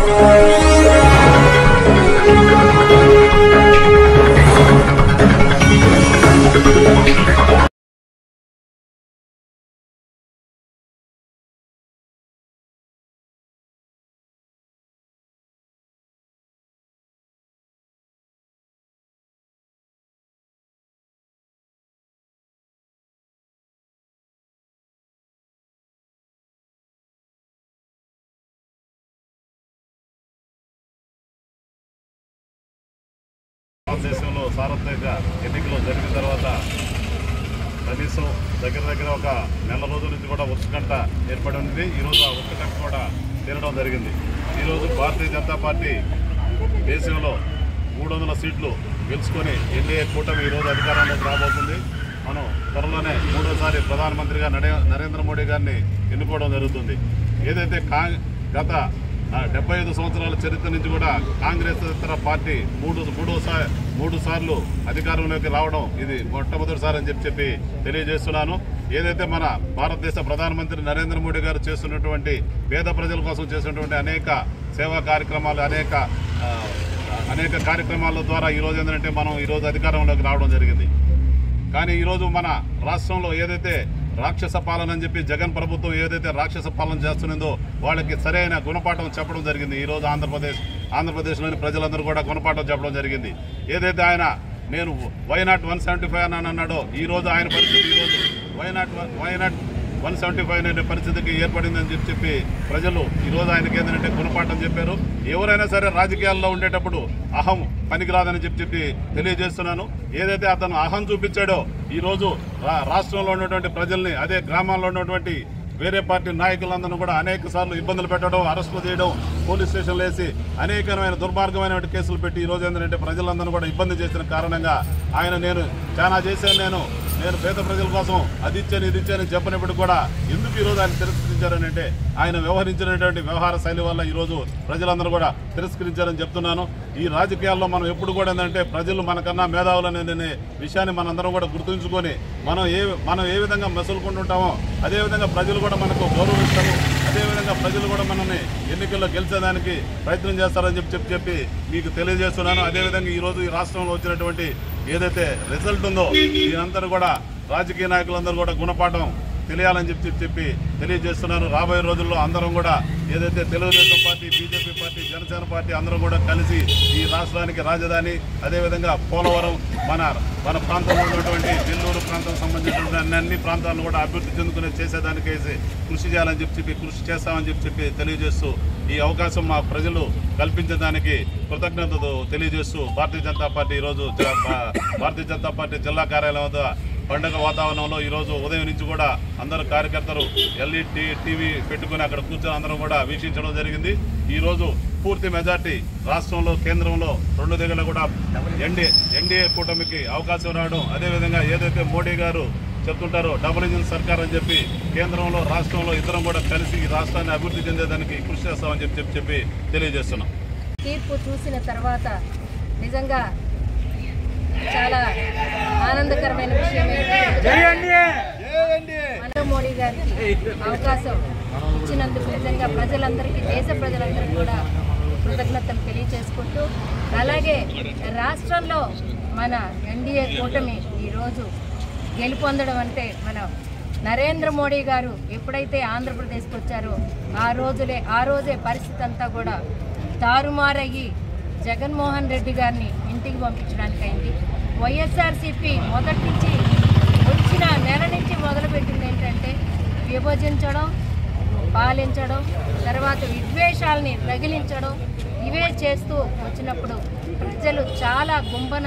దేశంలో సార్వత్రిక ఎన్నికలు జరిగిన తర్వాత కనీసం దగ్గర ఒక నెల రోజుల నుంచి కూడా ఉత్కంఠ ఏర్పడి ఉంది. ఈరోజు ఆ ఉత్కంఠ కూడా తీరడం జరిగింది. ఈరోజు భారతీయ జనతా పార్టీ దేశంలో 300 సీట్లు గెలుచుకొని ఎన్డీఏ కూటమి ఈరోజు అధికారంలోకి రాబోతుంది. మనం త్వరలోనే మూడోసారి ప్రధానమంత్రిగా నరేంద్ర మోడీ గారిని ఎన్నుకోవడం జరుగుతుంది. ఏదైతే గత 75 సంవత్సరాల చరిత్ర నుంచి కూడా కాంగ్రెస్ ఇతర పార్టీ మూడు సార్లు అధికారంలోకి రావడం ఇది మొట్టమొదటిసారి అని చెప్పి తెలియజేస్తున్నాను. ఏదైతే మన భారతదేశ ప్రధానమంత్రి నరేంద్ర మోడీ గారు చేస్తున్నటువంటి పేద ప్రజల కోసం చేసినటువంటి అనేక సేవా కార్యక్రమాలు అనేక కార్యక్రమాల ద్వారా ఈరోజు ఏంటంటే మనం ఈరోజు అధికారంలోకి రావడం జరిగింది. కానీ ఈరోజు మన రాష్ట్రంలో ఏదైతే రాక్షస పాలన అని చెప్పి జగన్ ప్రభుత్వం ఏదైతే రాక్షస పాలన చేస్తున్నదో వాళ్ళకి సరైన గుణపాఠం చెప్పడం జరిగింది. ఈరోజు ఆంధ్రప్రదేశ్లోని ప్రజలందరూ కూడా గుణపాఠం చెప్పడం జరిగింది. ఏదైతే ఆయన నేను వైనాట్ 175 అని అన్నాడో ఈరోజు ఆయన పరిస్థితి ఈరోజు వైనాట్ 175 అనే పరిస్థితికి ఏర్పడిందని చెప్పి ప్రజలు ఈరోజు ఆయనకి ఏంటంటే గుణపాఠం చెప్పారు. ఎవరైనా సరే రాజకీయాల్లో ఉండేటప్పుడు అహం పనికిరాదని చెప్పి తెలియజేస్తున్నాను. ఏదైతే అతను అహం చూపించాడో ఈరోజు రాష్ట్రంలో ఉన్నటువంటి ప్రజల్ని అదే గ్రామాల్లో ఉన్నటువంటి వేరే పార్టీ నాయకులందరూ కూడా అనేక సార్లు ఇబ్బందులు పెట్టడం, అరెస్టులు చేయడం, పోలీస్ స్టేషన్లు వేసి అనేకమైన దుర్మార్గమైన కేసులు పెట్టి ఈరోజు ఏంటంటే ప్రజలందరూ కూడా ఇబ్బంది చేసిన కారణంగా ఆయన నేను చాలా చేశాను, నేను పేద ప్రజల కోసం అది ఇచ్చాను ఇది ఇచ్చాను చెప్పినప్పుడు కూడా ఎందుకు ఈరోజు ఆయన తిరస్కరించారని అంటే ఆయన వ్యవహరించినటువంటి వ్యవహార శైలి వల్ల ఈరోజు ప్రజలందరూ కూడా తిరస్కరించారని చెప్తున్నాను. ఈ రాజకీయాల్లో మనం ఎప్పుడు కూడా ఏంటంటే ప్రజలు మనకన్నా మేధావులనే విషయాన్ని మనందరం కూడా గుర్తుంచుకొని మనం ఏ విధంగా మెసులుకుంటుంటామో అదేవిధంగా ప్రజలు కూడా మనకు గౌరవిస్తారు. అదేవిధంగా ప్రజలు కూడా మనల్ని ఎన్నికల్లో గెలిచేదానికి ప్రయత్నం చేస్తారని చెప్పి మీకు తెలియజేస్తున్నాను. అదేవిధంగా ఈరోజు ఈ రాష్ట్రంలో వచ్చినటువంటి ఏదైతే రిజల్ట్ ఉందో దీనందరూ కూడా రాజకీయ నాయకులందరూ కూడా గుణపాఠం తెలియాలని చెప్పి తెలియజేస్తున్నారు. రాబోయే రోజుల్లో అందరం కూడా ఏదైతే Telugu Desam party, BJP party, Janasena party అందరం కూడా కలిసి ఈ రాష్ట్రానికి రాజధాని అదేవిధంగా పోలవరం మన ప్రాంతంలో ఉన్నటువంటి నెల్లూరు ప్రాంతం సంబంధించిన అన్ని ప్రాంతాలను కూడా అభివృద్ధి చెందుకునే చేసేదానికేసి కృషి చేయాలని కృషి చేస్తామని చెప్పి తెలియజేస్తూ ఈ అవకాశం మా ప్రజలు కల్పించడానికి కృతజ్ఞతలు తెలియజేస్తూ భారతీయ జనతా పార్టీ ఈరోజు భారతీయ జనతా పార్టీ జిల్లా కార్యాలయం వద్ద పండుగ వాతావరణంలో ఈరోజు ఉదయం నుంచి కూడా అందరు కార్యకర్తలు ఎల్ఈడి టీవీ పెట్టుకుని అక్కడ కూర్చొని అందరం కూడా వీక్షించడం జరిగింది. ఈరోజు పూర్తి మెజార్టీ రాష్ట్రంలో కేంద్రంలో రెండు దగ్గర కూడా ఎన్డీఏ కూటమికి అవకాశం రావడం, అదేవిధంగా ఏదైతే మోడీ గారు చెప్తుంటారో డబుల్ ఇంజిన్ సర్కార్ అని చెప్పి కేంద్రంలో రాష్ట్రంలో ఇద్దరం కూడా కలిసి ఈ రాష్ట్రాన్ని అభివృద్ధి చెందేదానికి కృషి చేస్తామని చెప్పి తెలియజేస్తున్నాం. తీర్పు చూసిన తర్వాత నిజంగా చాలా ఆనందకరమైన విషయం నరేంద్ర మోడీ గారికి అవకాశం ఇచ్చినందుకు నిజంగా ప్రజలందరికీ దేశ ప్రజలందరికీ కూడా కృతజ్ఞతలు తెలియజేసుకుంటూ అలాగే రాష్ట్రంలో మన ఎన్డీఏ కూటమి ఈరోజు గెలుపొందడం అంటే మన నరేంద్ర మోడీ గారు ఎప్పుడైతే ఆంధ్రప్రదేశ్కి వచ్చారో ఆ రోజే పరిస్థితి అంతా కూడా తారుమారయ్యి జగన్మోహన్ రెడ్డి గారిని ఇంటికి పంపించడానికి అయింది. వైఎస్ఆర్సీపీ మొదటి నుంచి వచ్చిన నెల నుంచి మొదలుపెట్టింది ఏంటంటే విభజించడం, పాలించడం, తర్వాత విద్వేషాలని రగిలించడం, ఇవే చేస్తూ వచ్చినప్పుడు ప్రజలు చాలా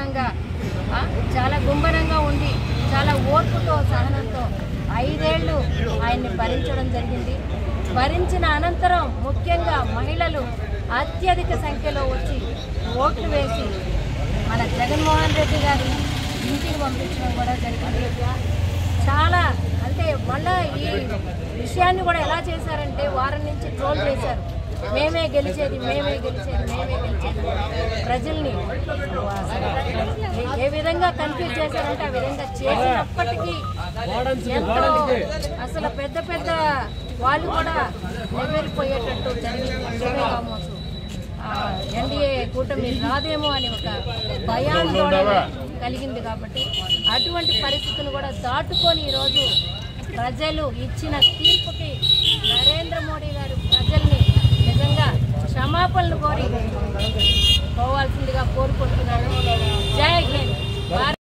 గుంభనంగా ఉండి చాలా ఓర్పుతో సహనంతో 5 ఏళ్ళు ఆయన్ని భరించడం జరిగింది. భరించిన అనంతరం ముఖ్యంగా మహిళలు అత్యధిక సంఖ్యలో వచ్చి ఓట్లు వేసి మన జగన్మోహన్ రెడ్డి గారిని ఇంటికి పంపించడం కూడా జరిగింది. చాలా అంటే మళ్ళా ఈ విషయాన్ని కూడా ఎలా చేశారంటే వారం నుంచి ట్రోల్ చేశారు. మేమే గెలిచేది ప్రజల్ని ఏ విధంగా కన్ఫ్యూజ్ చేశారంటే ఆ విధంగా చేసినప్పటికీ ఎంతో అసలు పెద్ద వాళ్ళు కూడా నెవ్వెరిపోయేటట్టు జరిగింది. కూటమి రాదేమో అని ఒక భయాందోళన కలిగింది. కాబట్టి అటువంటి పరిస్థితులను కూడా దాటుకొని ఈరోజు ప్రజలు ఇచ్చిన తీర్పుకి నరేంద్ర మోడీ గారు ప్రజల్ని నిజంగా క్షమాపణలు కోరి పోవాల్సిందిగా కోరుకుంటున్నాను. జై హింద్.